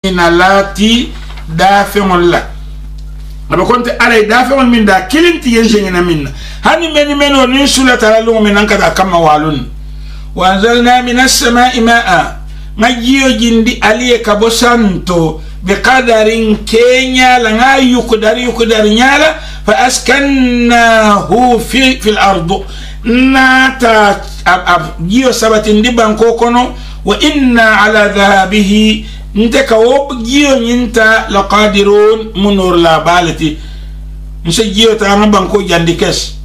inalati dafeŋol la aba konte alay dafeŋol min da kilinti yenjeŋina minna hani meni meno nin sulata la luŋo min nankata kamma walun wa anzalna min assamai ma'a ŋa jiyo jindi aliye ka bo santo biqadarin keñala ŋa yukudari ñala fa askannahu fi lardu nata jiyo sabatindi banko kono wa inna ala dhahabihi nte ka wo jiyo ñinta la qadirun munor la balati nse jiyo ta ŋa banko jandi kes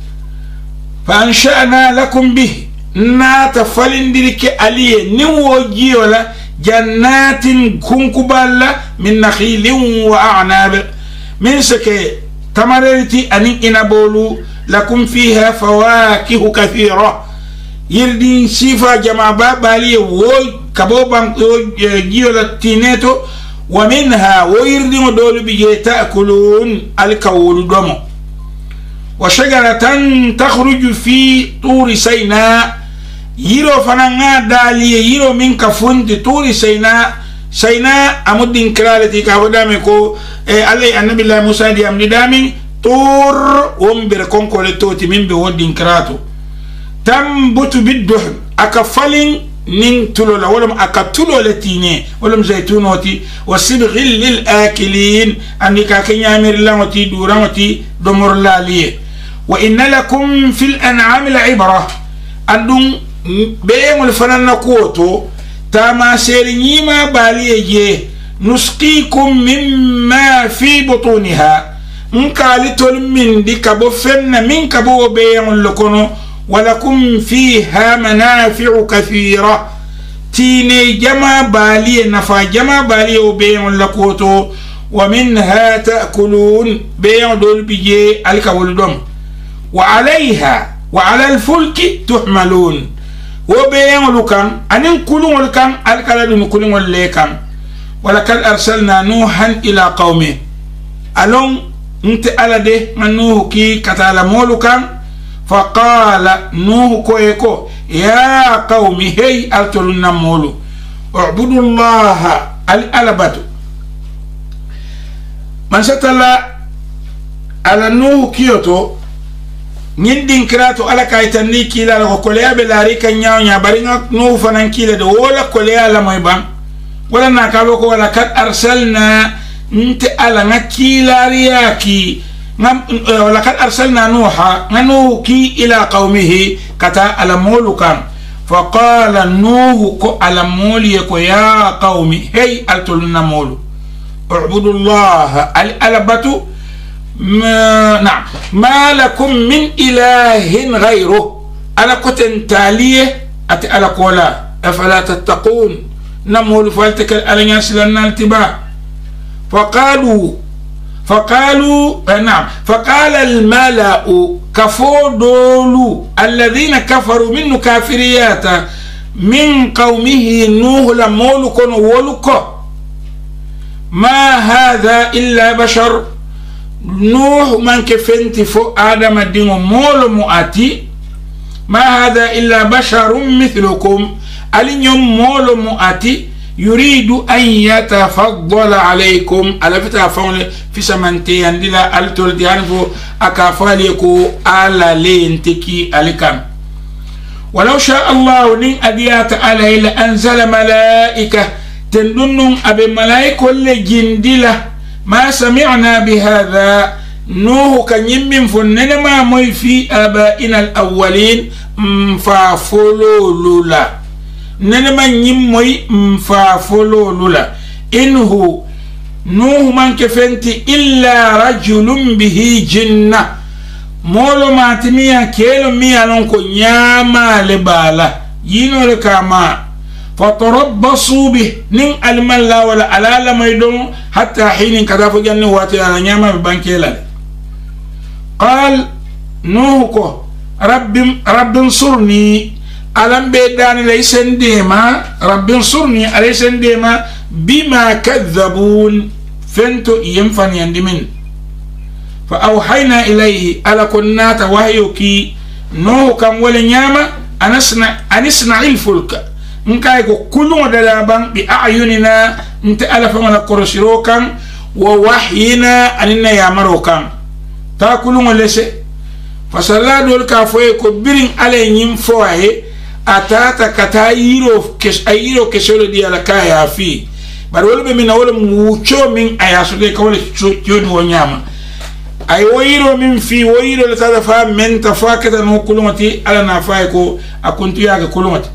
fa ansha'na lakum bih nata falindiri ke aliye nin wo jiyo la jannatin kunkuballa min nakhilin wa a'nab min sake tamarati anin inabolu lakum fiha fawakihu kathira yirdin sifa jama babali wo kabo ban jiyo la tineto wa minha wo yirdin dolu bi ta'kulun alkawul domo wa shajaratan takhruju fi turi sayna yiro fananga daliye yiro min ka fundi turi sayna amudin kralati ka wadame ko alay annabi la musa di amni dami tur wombere konkole toti min be woddin krato tambutu bidduh aka falin nin tulola walam aka tulole tine walam zaytunoti wasibghil lil akilin andika kenyamir lawati duramati domor laliye wa inna lakum fil an'am la'ibra andum beengol fananna kuoto tama seri nyima baliye je nusqikum mimma fi butuniha nkali tol min dikabo fenna min kabo beengol lokono walakum fiha manafi'u kathira tine jama baliye nafa jama baliye beengol lakoto wa minha ta'kulun beengol bije alkawul dom wa alayha wa ala alfulki tuhmalun وبيان لكان أن كلون لكان الكلام كلون لكان ولقد أرسلنا نوحا إلى قومه ألون أنت على ده من نوح كي كتالمو لكان فقال نوح كويكو يا قوم هي أرتلنا مولو اعبدوا الله الألبت من ستلا على نوح كيوتو ñindin kirato ala kaytanni kila ko koleya be laari kan nyaawnya bari nga no fanan kila de wala koleya la moy ban wala na ka ko wala kat arsalna nte ala nga kila riyaki ngam wala kat arsalna nuha nganu ki ila qaumihi kata ala molukan faqala nuhu ko ala moli ko ya qaumi hey altulna molu u'budu allah al alabatu نعم ما لكم من إله غيره على كتن تالية على قولا أفلا تتقون نمول فالتك الألناس لنا التباع فقال الملأ كفودولو الذين كفروا من كافريات من قومه نوح لمول كن ولك ما هذا إلا بشر نوح من كفنت فو آدم الدين مول مؤتي ما هذا إلا بشر مثلكم ألين مول مؤتي يريد أن يتفضل عليكم على فتح فون في سمنتين دلا ألتول ديانفو أكافاليكو على لينتكي ألكم ولو شاء الله نين أديات عليه لأنزل ملائكة تندن أبي ملائكة لجندلة ما سمعنا بهذا نوح كان يمين فنن ما موي في آبائنا الأولين مفافولو لولا ننما يموي مفافولو لولا إنه نوح من كفنتي إلا رجل به جنة مولو ماتميا كيلو ميا لنكو نياما لبالا ينو لكاما فتربصوا به نين الملا ولا على ما يدوم حتى حين كذا فجن واتي على نياما ببانكيلا قال نوح رب انصرني ألم بيداني ليس ديما رب انصرني أليس ديما بما كذبون فانتو ينفن يندمين فأوحينا إليه ألا كنا توهيوكي نوح كان ولا نياما أن اصنع الفلك nkai ko kulun da laban bi ayunina nta ala fa mana korosiro kan wa wahyina anina ya marokan ta kulun lese fasalla dol ka foye ko birin ale nyim foye atata kata yiro kesolo di ala kaya fi bar wol be mina wol mucho min ayaso de ko wol jodu wonyama ay woyiro min fi woyiro la tada fa men tafakata no kulumati ala na fa ko akuntu yaga kulumati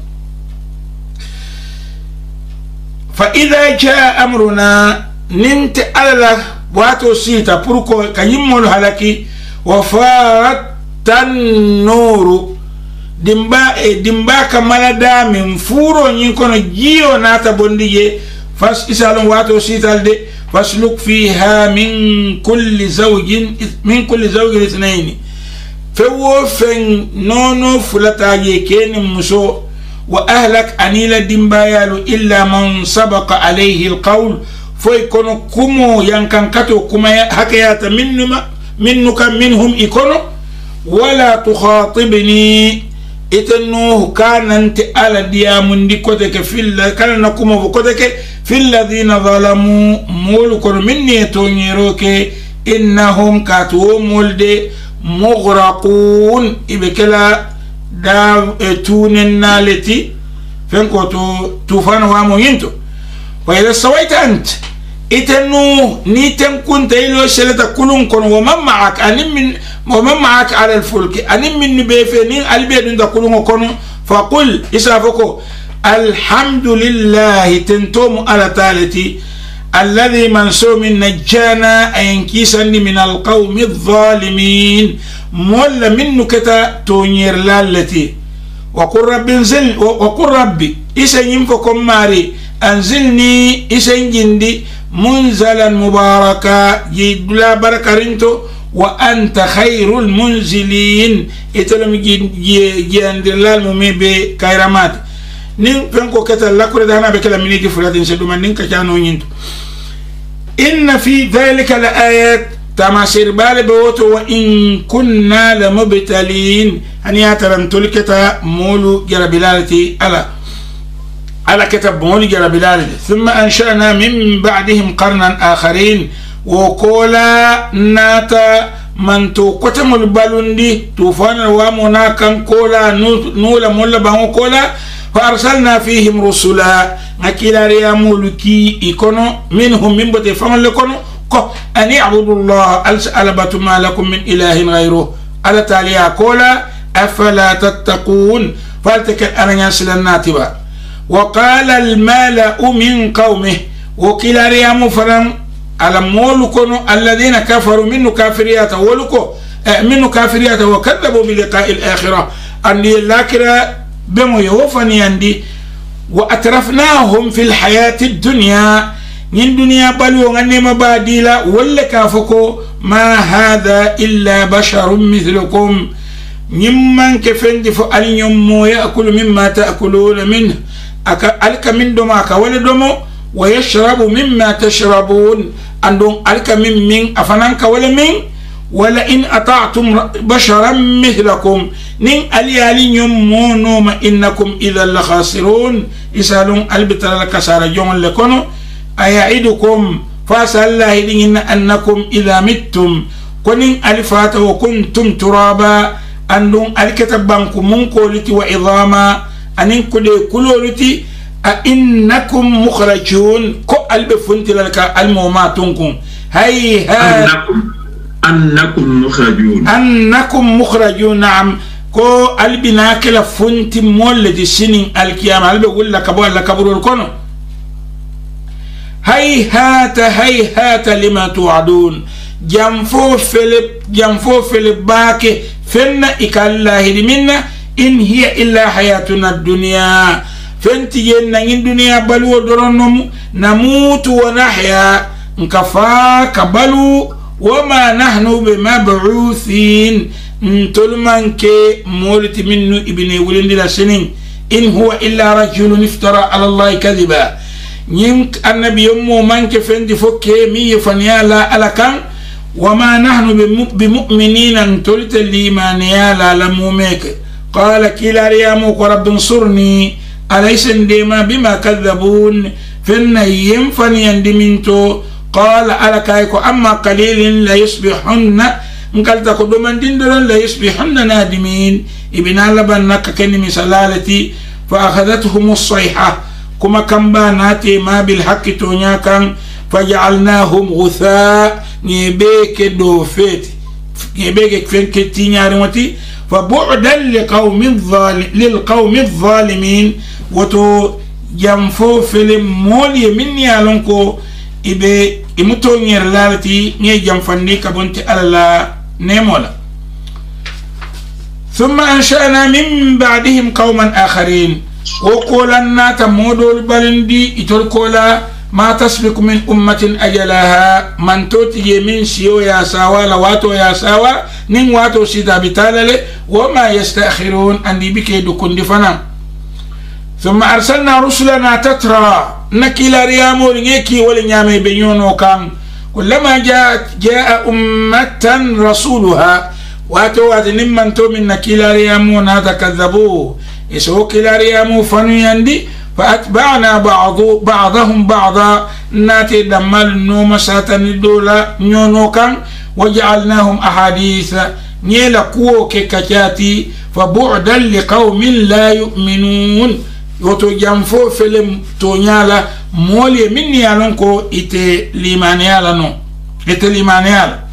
fa idha jaa amruna nint ala wato sita purko kanyimol halaki wa faratan nuru dimba kamala da min furo nyin kono jiyo nata bondige fas isalon wato sitalde فاسلك فيها من كل زوج اثنين فهو فن نونو فلتاجي كين مسو وأهلك أنيلا دمبايالو إلا من سبق عليه القول فيكون كمو ينكن كتو كما حكيات منك منهم يكونوا ولا تخاطبني إتنوه كان أنت على ديامن دي كتك كان نكمو كتك في الذين ظلموا مولك مني تونيروك إنهم كاتو مولد مغرقون إبكلا دا تون النالتي فانكو توفان وامو ينتو وإذا سويت أنت إتنو نيتن كنت إلو شلتا كلون كون ومن معك على الفلك أنم من بيفنين البيد دا كلون كون فقل إسافكو الحمد لله تنتوم على تالتي الذي منسوم نجانا أينكيسني من القوم الظالمين مولا منو كتا تونير لالتي وقل ربي إسن ينفكم ماري أنزلني إسن جندي منزلا مباركا جيدلا بركارنتو وأنت خير المنزلين إتلم جياندلال ممي بكيرامات نين فنكو كتل لكوري دهنا بكلا منيكي فلاتين سدوما نين كتانو ينتو إن في ذلك لآيات تماسير بالي بوتو وإن كنا لمبتلين هنيا ترمتول كتا مولو جربلالتي على كتاب مولو جربلالتي ثم أنشأنا من بعدهم قرنا آخرين وقولا ناتا من تو قتم البالوندي توفان الوامنا كان قولا نولا مولا بانو قولا فأرسلنا فيهم رسلا نكيلا ريامولكي إكونو منهم من بطي فمن لكونو أن يعبدوا الله ألبت ما لكم من إله غيره على تاليا قولا أفلا تتقون فالتكن أنا ينسل الناتبة وقال الملأ من قومه وكيلا ريامو فرم على مولكونو الذين كفروا منه كافريات ولكو منه كافريات وكذبوا بلقاء الآخرة أن الآخرة بمو يوفني عندي وأترفناهم في الحياة الدنيا من دنيا بلو غني مباديلا ولا كافكو ما هذا إلا بشر مثلكم ممن كفند فأل يمو يأكل مما تأكلون منه ألك من دماك ولا دمو ويشرب مما تشربون عندهم ألك من أفنانك ولا من ولئن أطعتم بشرا مثلكم نين أليالي يمونوم إنكم إذا لخاسرون يسألون البتر لكسار جون لكونو أيعدكم فاسأل الله لإن أنكم إذا متم كنين ألفات وكنتم ترابا أنهم الكتبانكم منقولتي وعظاما أنين كلولتي أئنكم مخرجون كو البفنت لك الموماتنكم هيهات أنكم مخرجون نعم كو البناك لفنت مولد سنين القيامة البي يقول لك أبو الله كبر الكونو هيهات لما توعدون جنفو فيلب باكي فن إكالله لمنا إن هي إلا حياتنا الدنيا فانتجينا من دنيا بلو درنم نموت ونحيا نكفا كبلو وما نحن بمبعوثين تلمن كي مولت منه ابن ولد لسنين إن هو إلا رجل افترى على الله كذبا نيمك النبي يمو منك فندي فكي مي فنيالا ألكان وما نحن بمؤمنين أن تلت الإيمان يالا لموميك قال كلا رياموك رب انصرني أليس ديما بما كذبون فن ينفني يندمنتو قال ألكايكو أما قليل لا يصبحن نقال تقدو من دندرون لا يصبحن نادمين ابن لبنك كني مسلالتي فأخذتهم الصيحة كما كمباناتي ما بالحق تونياكا فجعلناهم غثاء نيبيك دوفيت نيبيك فنكتي نارمتي فبعدا للقوم الظالمين وتو جنفو فيلم مولي مني ألونكو إبي إمتو نيرلالتي ني جنفني كبنت ألا نيمولا ثم أنشأنا من بعدهم قوما آخرين وقولنا تمودو البلندي إتركولا ما تسبق من أمة أجلها من توتي من سيو يا ساوا لواتو يا ساوا نين واتو سيدا بتالله وما يستأخرون أندي بكي دكون دفنا ثم أرسلنا رسلنا تترى نكيلا ريامو ريكي ولنيامي بنيونو كام كلما جاء أمة رسولها واتو نمن تو من نكيلا ريامو ناتا كذبوه إسو كيلا ريامو فنو يندي فأتبعنا بعضهم بعضا ناتي دمال نوم ساتن دولا نيونو كان وجعلناهم أحاديث نيلا كوو ككاتي فبعدا لقوم لا يؤمنون يوتو جنفو فيلم تونيالا مولي مني يالنكو إتي ليمانيالا نو إتي ليمانيالا